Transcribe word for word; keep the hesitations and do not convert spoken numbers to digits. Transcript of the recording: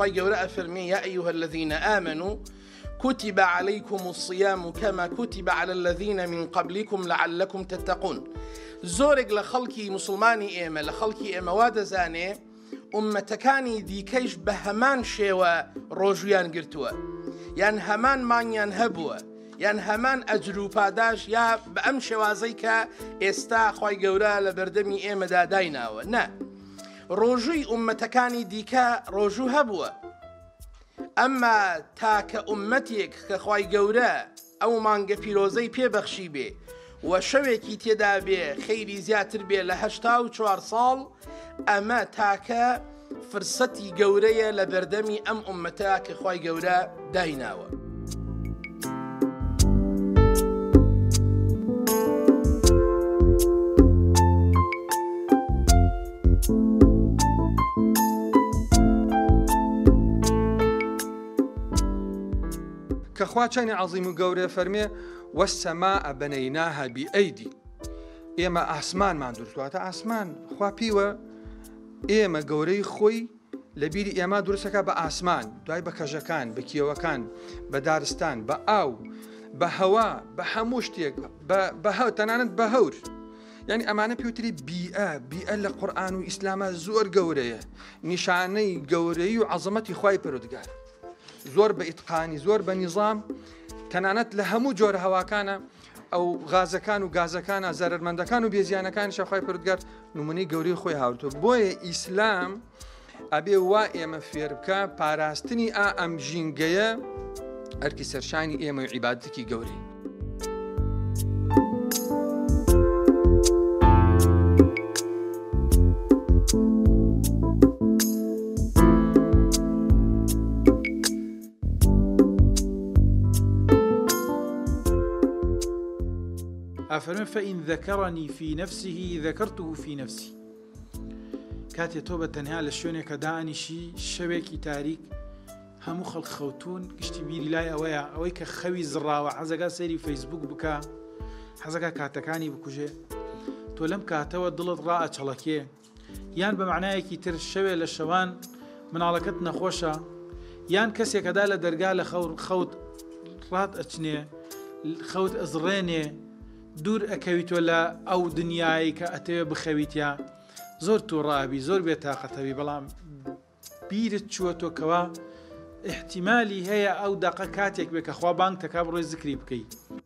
خوای گەورە ئەفەرمێ یا ئەیها الذين آمنوا كتب عليكم الصيام كما كتب على الذين من قبلكم لعلكم تتقون. زۆرێک لە خەڵکی مسلمانی ئێمە لە خەڵکی ئێمە وا دەزانێ ئومەتەکانی دیکەیش بە هەمان شێوە ڕۆژویان گرتووە، یان هەمان مانگیان هەبووە، یان هەمان ئەجر و پاداش یا بە ئەم شێوازەی کە ئێستا خوای گەورە لە بەردەمی ئێمەدا دایناوە. نە، ڕۆژووی ئومەتەکانی دیکە ڕۆژوو هەبووە، ئەمما تاکە ئومەتێک کە خوای گەورە ئەو مانگە پیرۆزەی پێبەخشی بێ و شەوێکی تێدا بێ خەیری زیاتر بێ لە هەشتا و چوار ساڵ، ئەمە تاکە فرسەتی گەورەیە لە بەردەمی ئەم ئومەتە کە خوای گەورە دایناوە. كخوا چنی عظیم و گەورە فەرمێ وەسەماء بەنەیناها بئەیدی، ئێمە ئاسمان ماندروستواتە ئاسمان خوا پیوە ئێمە گەورەی خۆی لە بیری ئێمە دروستەکە بە ئاسمان، دوای بە کەژەکان، بە کیەوەکان، بە دارستان، بە ئاو، بە هەوا، بە هەموو شتێک، بە هەو تەنانەت بە هەور. یعنی ئەمانە پێوتری بیئە بیئە لە قورئان و ئیسلامە زۆر گەورەیە، نیشانەی گەورەی و عەزەمەتی خوای پەروەردگار، زۆر بە ئیتقانی، زۆر بە نیزام، تەنانەت لە هەموو جۆرە هەواکانە ئەو غازەکان و گازەکانە زەرمەندەکان و بێزیانەکانی شەخوای پەروەردگار نمونەی گەورەی خۆی هاوردووە. بۆیە ئیسلام ئەبێ وا ئێمە فێر بکە پاراستنی ئا ئەم ژینگەیە ئەرکی سەرشانی ئێمە و عیبادەتێکی گەورەی. أفرمي فإن ذكرني في نفسه ذكرته في نفسي. كاتي توبة تنها لشوني كداني شي شبكي تاريك همو خلق خوتون كشتي بيري لاي أويا أويك خوي زراوة حزقا سيري فيسبوك بكا حزقا كاتكاني بكوجي تولم كاتوا ضلت راء چلكيه يان بمعناه كي تر الشوي للشوان من علاقتنا خوشة يان كسي كدا لدرقال خوت رات أتشني خوت أزريني دوور ئەکەویتۆ لە ئەو دنیایی کە ئەتەوێ بخەویتیا زۆر تووڕابی زۆر بێتاقەتەوی، بەڵام بیرت چووەتۆ کەوا احتیمالی هەیە ئەو دەقە کاتێک بێ کە خوا بانگ تەکا بڕۆی زکری بکەیت.